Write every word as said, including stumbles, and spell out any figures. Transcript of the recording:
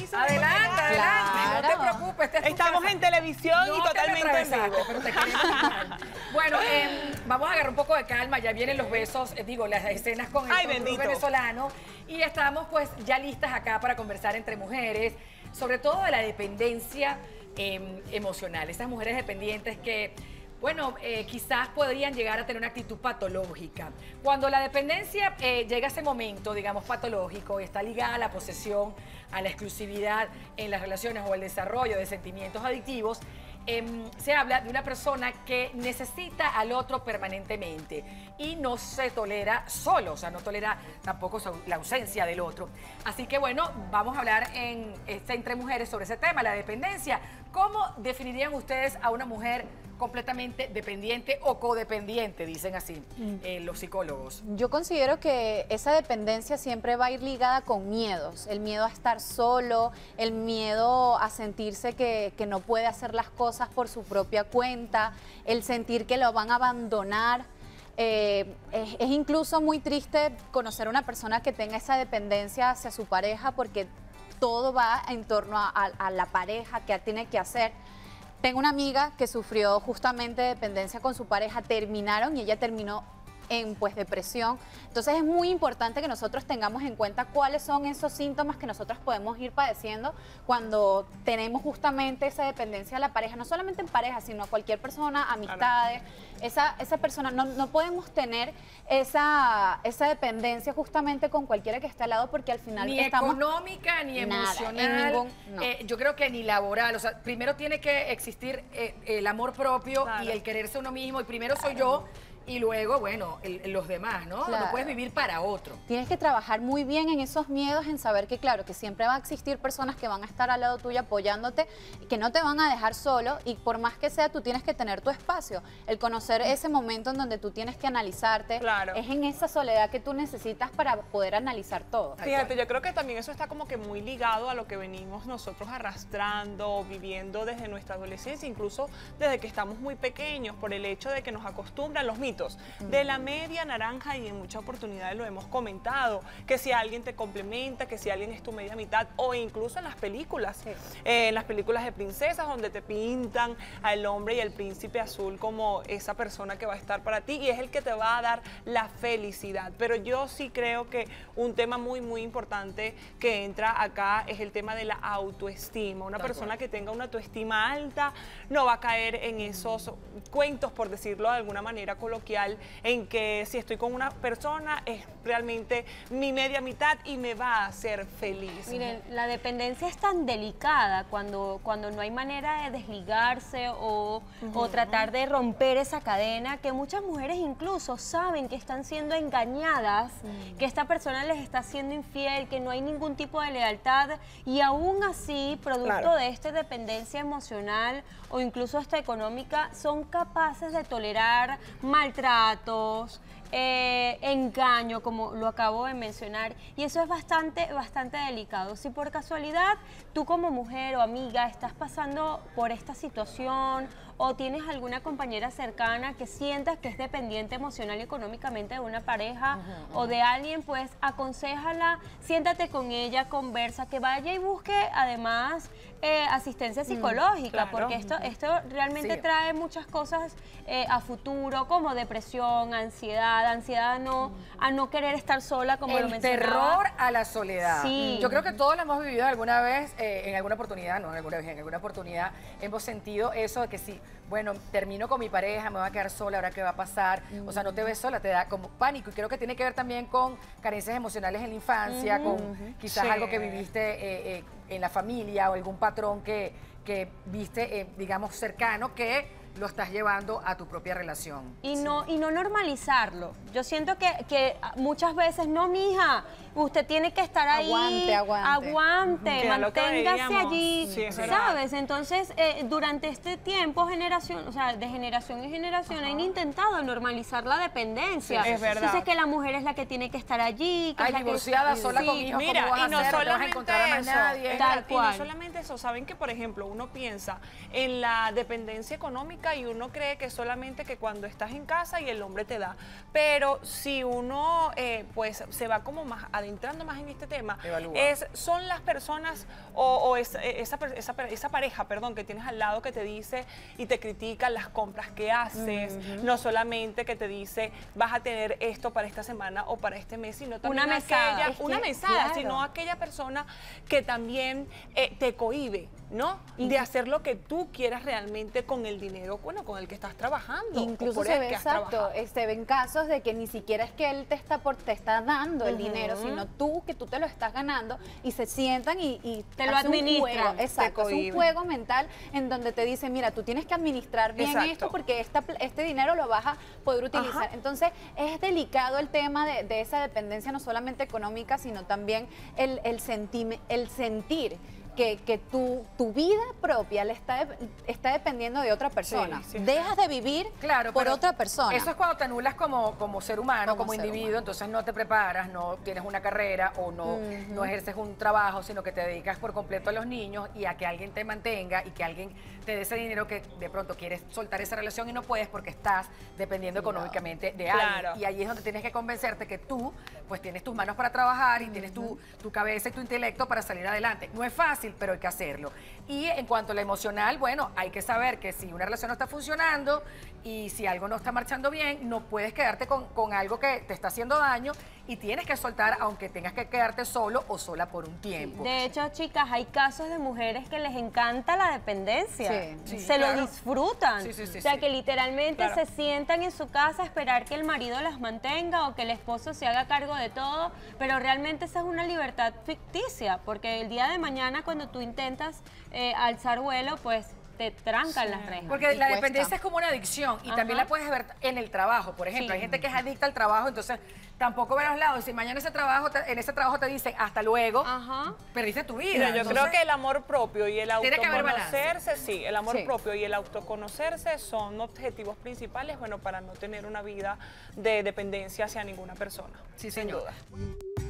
eso. Adelante, adelante, Claro. no te preocupes. Esta es tu Estamos casa. en televisión No y te totalmente me en vivo. atravesaste, pero te queremos igual. Bueno, eh, vamos a agarrar un poco de calma, ya vienen los besos, eh, digo, las escenas con el Ay, tour bendito. venezolano y estamos pues ya listas acá para conversar entre mujeres, sobre todo de la dependencia eh, emocional, esas mujeres dependientes que, bueno, eh, quizás podrían llegar a tener una actitud patológica. Cuando la dependencia eh, llega a ese momento, digamos, patológico, está ligada a la posesión, a la exclusividad en las relaciones o el desarrollo de sentimientos adictivos, eh, se habla de una persona que necesita al otro permanentemente y no se tolera solo, o sea, no tolera tampoco la ausencia del otro. Así que, bueno, vamos a hablar en, este, entre mujeres sobre ese tema, la dependencia. ¿Cómo definirían ustedes a una mujer completamente dependiente o codependiente, dicen así eh, los psicólogos? Yo considero que esa dependencia siempre va a ir ligada con miedos, el miedo a estar solo, el miedo a sentirse que, que no puede hacer las cosas por su propia cuenta, el sentir que lo van a abandonar. Eh, es, es incluso muy triste conocer a una persona que tenga esa dependencia hacia su pareja porque todo va en torno a, a, a la pareja, que tiene que hacer. Tengo una amiga que sufrió justamente dependencia con su pareja, terminaron y ella terminó en pues depresión. Entonces es muy importante que nosotros tengamos en cuenta cuáles son esos síntomas que nosotros podemos ir padeciendo cuando tenemos justamente esa dependencia a la pareja, no solamente en pareja, sino a cualquier persona, amistades, esa, esa persona, no, no podemos tener esa, esa dependencia justamente con cualquiera que esté al lado porque al final ni estamos... económica, ni Nada, emocional, en ningún- no. eh, yo creo que ni laboral, o sea, primero tiene que existir eh, el amor propio Claro. y el quererse uno mismo, y primero soy yo y luego, bueno, el- los demás, ¿no? Claro. No puedes vivir para otro. Tienes que trabajar muy bien en esos miedos, en saber que, claro, que siempre va a existir personas que van a estar al lado tuyo apoyándote, que no te van a dejar solo y por más que sea, tú tienes que tener tu espacio. El conocer ese momento en donde tú tienes que analizarte, Claro. es en esa soledad que tú necesitas para poder analizar todo. Fíjate, yo creo que también eso está como que muy ligado a lo que venimos nosotros arrastrando, viviendo desde nuestra adolescencia, incluso desde que estamos muy pequeños, por el hecho de que nos acostumbran los mitos de la media naranja, y en muchas oportunidades lo hemos comentado, que si alguien te complementa, que si alguien es tu media mitad, o incluso en las películas, Sí. eh, en las películas de princesas, donde te pintan al hombre y al príncipe azul como esa persona que va a estar para ti y es el que te va a dar la felicidad. Pero yo sí creo que un tema muy, muy importante que entra acá es el tema de la autoestima. Una Tal persona cual. que tenga una autoestima alta no va a caer en esos cuentos, por decirlo de alguna manera coloquial, en que si estoy con una persona es realmente mi media mitad y me va a hacer feliz. Miren, la dependencia es tan delicada cuando, cuando no hay manera de desligarse o, o tratar de romper esa cadena, que muchas mujeres incluso saben que están siendo engañadas, que esta persona les está siendo infiel, que no hay ningún tipo de lealtad y aún así, producto Claro. de esta dependencia emocional o incluso esta económica, son capaces de tolerar maltratos, eh, engaño, como lo acabo de mencionar, y eso es bastante, bastante delicado. Si por casualidad tú como mujer o amiga estás pasando por esta situación o tienes alguna compañera cercana que sientas que es dependiente emocional y económicamente de una pareja o de alguien, pues aconséjala, siéntate con ella, conversa, que vaya y busque además eh, asistencia psicológica, claro. porque esto, esto realmente Sí. trae muchas cosas eh, a futuro, como depresión, ansiedad, ansiedad a no, a no querer estar sola, como lo El mencionaba. terror a la soledad. Sí. Yo creo que todos lo hemos vivido alguna vez, eh, en alguna oportunidad, no en alguna vez, en alguna oportunidad hemos sentido eso de que sí, bueno, termino con mi pareja, me voy a quedar sola, ¿ahora qué va a pasar? O sea, no te ves sola, te da como pánico, y creo que tiene que ver también con carencias emocionales en la infancia, con quizás Sí. algo que viviste eh, eh, en la familia o algún patrón que, que viste, eh, digamos, cercano, que lo estás llevando a tu propia relación. Y no, y no normalizarlo. Yo siento que, que muchas veces, no, mija, usted tiene que estar ahí. Aguante, aguante. Aguante, Que era lo que manténgase veíamos. allí, Sí, es verdad. ¿sabes? Entonces, eh, durante este tiempo, generación, o sea, de generación en generación, han intentado normalizar la dependencia. Sí, sí, sí, es verdad. Entonces, que la mujer es la que tiene que estar allí. Que Ay, es la que- divorciada, sola Sí. con hijos, Mira, ¿cómo vas y a no hacer? No te vas a solamente encontrar a más eso, nadie. es Tal verdad, y no cual. solamente eso, saben que por ejemplo uno piensa en la dependencia económica económica y uno cree que solamente que cuando estás en casa y el hombre te da. Pero si uno eh, pues se va como más adentrando más en este tema, es, son las personas o, o es, esa, esa, esa pareja, perdón, que tienes al lado que te dice y te critica las compras que haces, uh-huh. no solamente que te dice vas a tener esto para esta semana o para este mes, sino también una mesada, aquella, es que, una mesada, claro. sino aquella persona que también eh, te cohíbe, ¿no? De hacer lo que tú quieras realmente con el dinero, bueno, con el que estás trabajando. Incluso se ve, exacto, se ven casos de que ni siquiera es que él te está, por, te está dando el uh-huh. dinero, sino tú, que tú te lo estás ganando y se sientan y, y te lo administran. Exacto, es un juego mental en donde te dicen, mira, tú tienes que administrar bien exacto. esto porque esta, este dinero lo vas a poder utilizar. Ajá. Entonces, es delicado el tema de, de esa dependencia, no solamente económica, sino también el, el, senti el sentir que, que tu, tu vida propia le está, está dependiendo de otra persona. Sí, sí, Dejas sí. de vivir claro, por otra persona. Eso es cuando te anulas como, como ser humano, como, como ser individuo, humano. Entonces no te preparas, no tienes una carrera o no, uh-huh. no ejerces un trabajo, sino que te dedicas por completo a los niños y a que alguien te mantenga y que alguien te dé ese dinero que de pronto quieres soltar esa relación y no puedes porque estás dependiendo claro. económicamente de alguien. Claro. Y ahí es donde tienes que convencerte que tú pues tienes tus manos para trabajar y uh-huh. tienes tu, tu cabeza y tu intelecto para salir adelante. No es fácil, pero hay que hacerlo. Y en cuanto a lo emocional, bueno, hay que saber que si una relación no está funcionando y si algo no está marchando bien, no puedes quedarte con, con algo que te está haciendo daño y tienes que soltar aunque tengas que quedarte solo o sola por un tiempo. De hecho, chicas, hay casos de mujeres que les encanta la dependencia. Sí, sí, se claro. lo disfrutan. Sí, sí, sí, o sea, sí. que literalmente claro. se sientan en su casa a esperar que el marido las mantenga o que el esposo se haga cargo de todo, pero realmente esa es una libertad ficticia, porque el día de mañana cuando tú intentas eh, alzar vuelo, pues te trancan sí. las rejas. Porque la cuesta. dependencia es como una adicción y Ajá. también la puedes ver en el trabajo. Por ejemplo, sí. hay gente que es adicta al trabajo, entonces tampoco ver a los lados. Si mañana ese trabajo te, en ese trabajo te dicen hasta luego, Ajá. perdiste tu vida. Mira, yo entonces, creo que el amor propio y el autoconocerse, sí, el amor sí. propio y el autoconocerse son objetivos principales, bueno, para no tener una vida de dependencia hacia ninguna persona. Sí, sin señor. duda.